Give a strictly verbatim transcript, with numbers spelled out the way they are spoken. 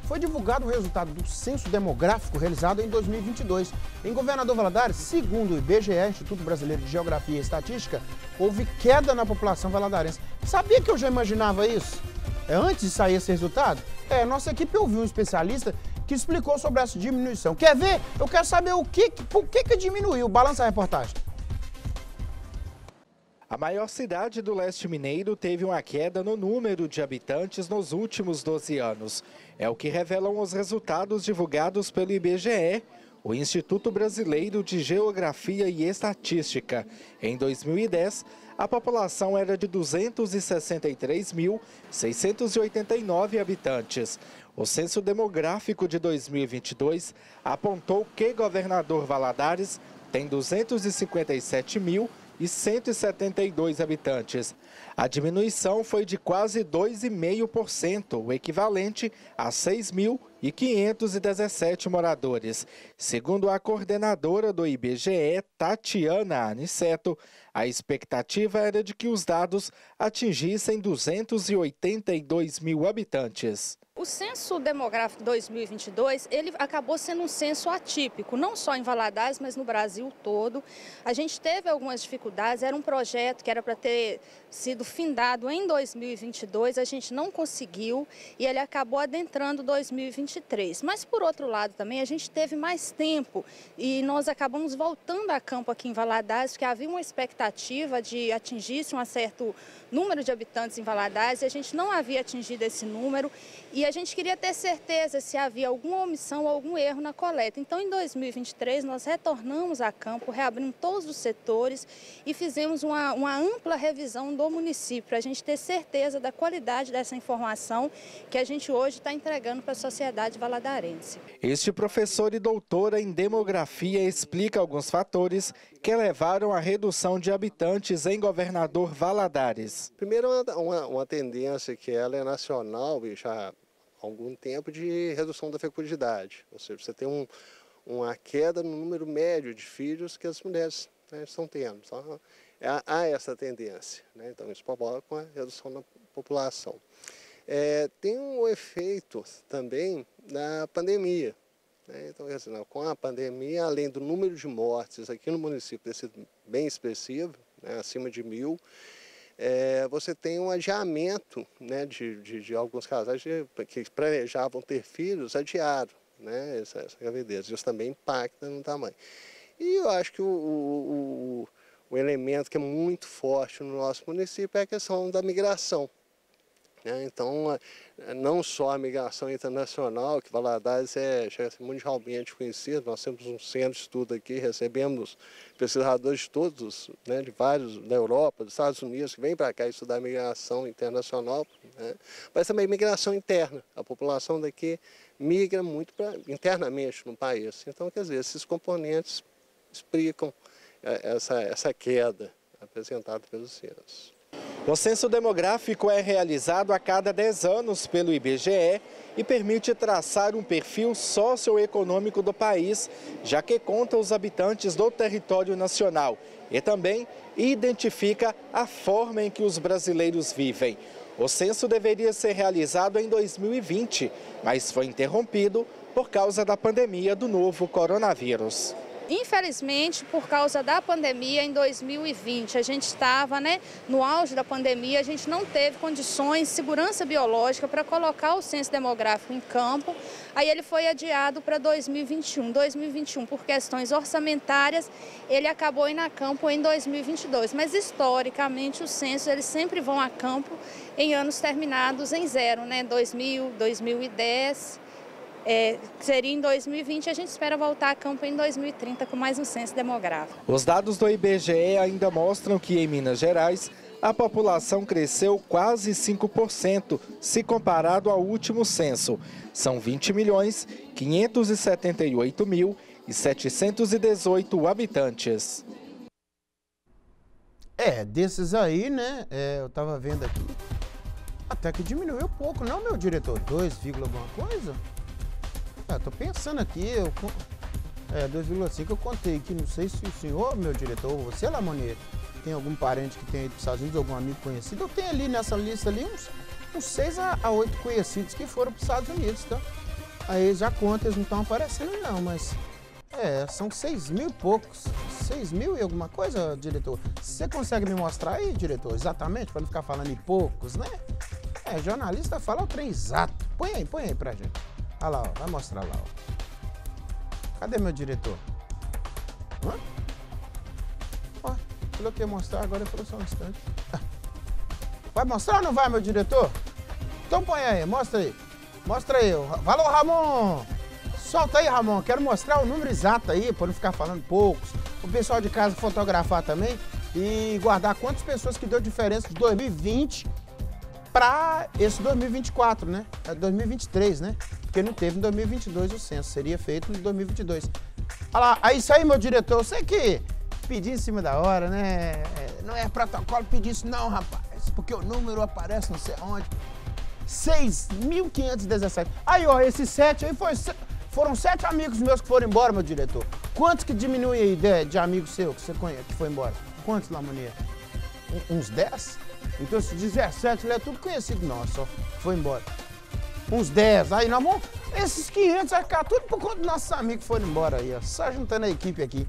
foi divulgado o resultado do censo demográfico realizado em dois mil e vinte e dois. Em Governador Valadares, segundo o I B G E, Instituto Brasileiro de Geografia e Estatística, houve queda na população valadarense. Sabia que eu já imaginava isso? É, antes de sair esse resultado? É, nossa equipe ouviu um especialista que explicou sobre essa diminuição. Quer ver? Eu quero saber o que, por que que diminuiu. Balança a reportagem. A maior cidade do leste mineiro teve uma queda no número de habitantes nos últimos doze anos. É o que revelam os resultados divulgados pelo I B G E, o Instituto Brasileiro de Geografia e Estatística. Em dois mil e dez, a população era de duzentos e sessenta e três mil, seiscentos e oitenta e nove habitantes. O censo demográfico de dois mil e vinte e dois apontou que Governador Valadares tem duzentos e cinquenta e sete mil e cento e setenta e dois habitantes. A diminuição foi de quase dois vírgula cinco por cento, o equivalente a seis mil e quinhentos e dezessete moradores. Segundo a coordenadora do I B G E, Tatiana Aniceto, a expectativa era de que os dados atingissem duzentos e oitenta e dois mil habitantes. O censo demográfico dois mil e vinte e dois, ele acabou sendo um censo atípico, não só em Valadares, mas no Brasil todo. A gente teve algumas dificuldades, era um projeto que era para ter sido findado em dois mil e vinte e dois, a gente não conseguiu e ele acabou adentrando dois mil e vinte e três. Mas, por outro lado, também a gente teve mais tempo e nós acabamos voltando a campo aqui em Valadares, porque havia uma expectativa de atingir um certo número de habitantes em Valadares e a gente não havia atingido esse número e a gente queria ter certeza se havia alguma omissão ou algum erro na coleta. Então, em dois mil e vinte e três, nós retornamos a campo, reabrimos todos os setores e fizemos uma, uma ampla revisão do município, para a gente ter certeza da qualidade dessa informação que a gente hoje está entregando para a sociedade valadarense. Este professor e doutora em demografia explica alguns fatores que levaram à redução de habitantes em Governador Valadares. Primeiro, uma, uma, uma tendência que ela é nacional e já há algum tempo de redução da fecundidade, ou seja, você tem um, uma queda no número médio de filhos que as mulheres, né, estão tendo. Então, há essa tendência, né? Então isso provoca uma redução da população. É, tem um efeito também da pandemia, né? Então, assim, com a pandemia, além do número de mortes aqui no município ter sido bem expressivo, né, acima de mil, É, você tem um adiamento, né, de, de, de alguns casais de, que planejavam ter filhos, adiaram, né, essa, essa gravidez. Isso também impacta no tamanho. E eu acho que o, o, o, o elemento que é muito forte no nosso município é a questão da migração. Né? Então, não só a migração internacional, que Valadares é, é mundialmente conhecido, nós temos um centro de estudo aqui, recebemos pesquisadores de todos, né, de vários, da Europa, dos Estados Unidos, que vêm para cá estudar migração internacional, né, mas também migração interna. A população daqui migra muito pra, internamente no país. Então, quer dizer, esses componentes explicam essa, essa queda apresentada pelos censos. O censo demográfico é realizado a cada dez anos pelo I B G E e permite traçar um perfil socioeconômico do país, já que conta os habitantes do território nacional e também identifica a forma em que os brasileiros vivem. O censo deveria ser realizado em dois mil e vinte, mas foi interrompido por causa da pandemia do novo coronavírus. Infelizmente, por causa da pandemia, em dois mil e vinte, a gente estava, né, no auge da pandemia, a gente não teve condições de segurança biológica para colocar o censo demográfico em campo. Aí ele foi adiado para dois mil e vinte e um. dois mil e vinte e um, por questões orçamentárias, ele acabou indo a campo em dois mil e vinte e dois. Mas, historicamente, os censos eles sempre vão a campo em anos terminados em zero, né, dois mil, dois mil e dez... É, seria em dois mil e vinte, a gente espera voltar a campo em dois mil e trinta com mais um censo demográfico. Os dados do I B G E ainda mostram que em Minas Gerais a população cresceu quase cinco por cento se comparado ao último censo. São vinte milhões, quinhentos e setenta e oito mil e setecentos e dezoito habitantes. É, desses aí, né, é, eu estava vendo aqui, até que diminuiu pouco, não, meu diretor? dois, alguma coisa? É, tô pensando aqui, eu, é, dois vírgula cinco eu contei aqui, não sei se o senhor, meu diretor, ou você, Lamoneiro, tem algum parente que tenha ido para os Estados Unidos, algum amigo conhecido, eu tenho ali nessa lista ali uns, uns seis a oito conhecidos que foram para os Estados Unidos, tá? Aí já conta, eles não estão aparecendo não, mas... É, são seis mil e poucos. Seis mil e alguma coisa, diretor? Você consegue me mostrar aí, diretor, exatamente, para não ficar falando em poucos, né? É, jornalista fala o trem exato. Põe aí, põe aí pra gente. Olha lá, ó, vai mostrar lá, ó. Cadê meu diretor? Hã? Ó, falou que ia mostrar, agora ele falou só um instante. Vai mostrar ou não vai, meu diretor? Então põe aí, mostra aí. Mostra aí. Valeu, Ramon! Solta aí, Ramon. Quero mostrar o número exato aí, para não ficar falando poucos. O pessoal de casa fotografar também e guardar quantas pessoas que deu diferença de dois mil e vinte para esse dois mil e vinte e quatro, né? É dois mil e vinte e três, né? Porque não teve em dois mil e vinte e dois o censo. Seria feito em dois mil e vinte e dois. Olha lá, é isso aí, meu diretor. Eu sei que pedi em cima da hora, né? Não é protocolo pedir isso não, rapaz. Porque o número aparece não sei onde. seis mil quinhentos e dezessete. Aí, ó, esse sete aí foi... Foram sete amigos meus que foram embora, meu diretor. Quantos que diminui aí de, de amigo seu que você conhece, que foi embora? Quantos, Lamonia? Um, uns dez? Então, esses dezessete, ele é tudo conhecido nosso, ó. Foi embora. Uns dez. Aí, nós vamos... Esses quinhentos vai ficar tudo por conta dos nossos amigos que foram embora aí, ó. Só juntando a equipe aqui.